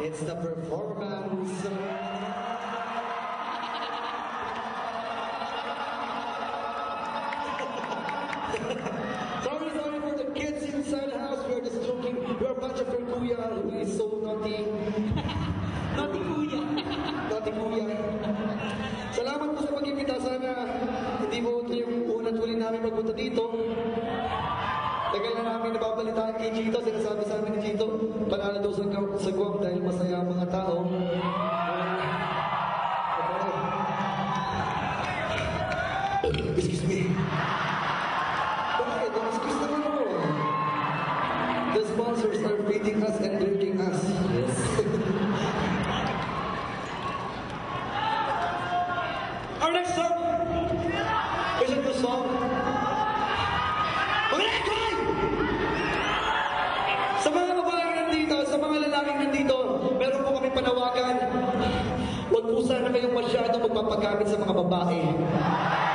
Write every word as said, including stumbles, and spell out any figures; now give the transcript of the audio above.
It's the performance. Sorry, sorry for the kids inside the house. We're just joking. We're a bunch of your kuya who is so naughty. Naughty kuya. Naughty kuya. Salamat po sa pag-imbita. Sana hindi mo ito yung unang huli namin magpunta dito. Tagal na namin nababalitaan kay Chito. Sinasabi sa amin ni Chito, panalo daw sa, sa Guam dahil masaya ang mga tao. Excuse me. Bakit? Excuse naman ako. The sponsors are feeding us and drinking us. Yes. Our next song is a new song. Mga lekay! Sa mga babaeng nandito, sa mga lalaking nandito, meron po kami panawagan. Huwag po sana kayong masyado magpapagamit sa mga babae.